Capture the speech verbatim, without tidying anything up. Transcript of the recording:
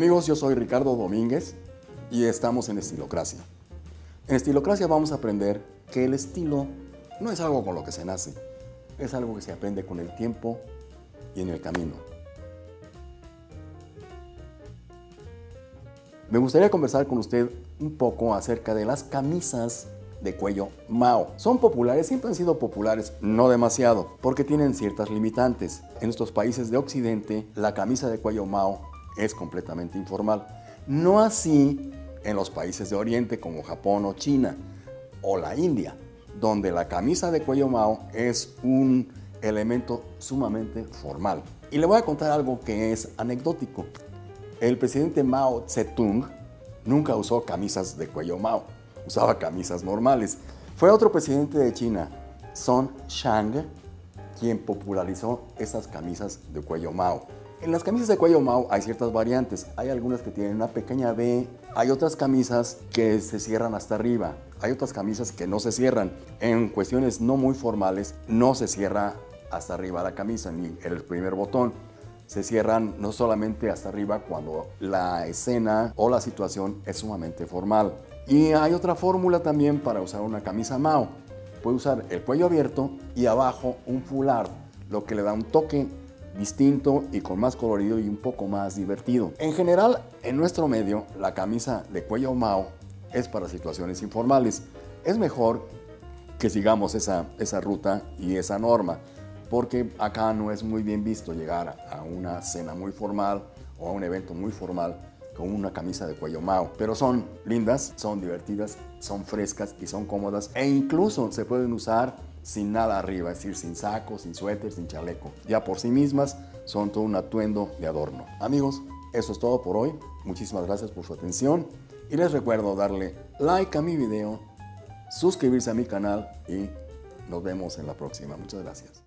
Amigos, yo soy Ricardo Domínguez y estamos en Estilocracia. En Estilocracia vamos a aprender que el estilo no es algo con lo que se nace, es algo que se aprende con el tiempo y en el camino. Me gustaría conversar con usted un poco acerca de las camisas de cuello Mao. Son populares, siempre han sido populares, no demasiado, porque tienen ciertas limitantes. En nuestros países de Occidente, la camisa de cuello Mao es completamente informal. No así en los países de Oriente como Japón o China o la India, donde la camisa de cuello Mao es un elemento sumamente formal. Y le voy a contar algo que es anecdótico. El presidente Mao Zedong nunca usó camisas de cuello Mao, usaba camisas normales. Fue otro presidente de China, Sun Shang, quien popularizó esas camisas de cuello Mao. En las camisas de cuello Mao hay ciertas variantes. Hay algunas que tienen una pequeña V, hay otras camisas que se cierran hasta arriba, hay otras camisas que no se cierran. En cuestiones no muy formales, no se cierra hasta arriba la camisa, ni el primer botón. Se cierran no solamente hasta arriba cuando la escena o la situación es sumamente formal. Y hay otra fórmula también para usar una camisa Mao. Puede usar el cuello abierto y abajo un foulard, lo que le da un toque distinto y con más colorido y un poco más divertido. En general, en nuestro medio, la camisa de cuello Mao es para situaciones informales. Es mejor que sigamos esa, esa ruta y esa norma, porque acá no es muy bien visto llegar a una cena muy formal o a un evento muy formal con una camisa de cuello Mao. Pero son lindas, son divertidas, son frescas y son cómodas, e incluso se pueden usar sin nada arriba, es decir, sin saco, sin suéter, sin chaleco. Ya por sí mismas son todo un atuendo de adorno. Amigos, eso es todo por hoy. Muchísimas gracias por su atención y les recuerdo darle like a mi video, suscribirse a mi canal y nos vemos en la próxima. Muchas gracias.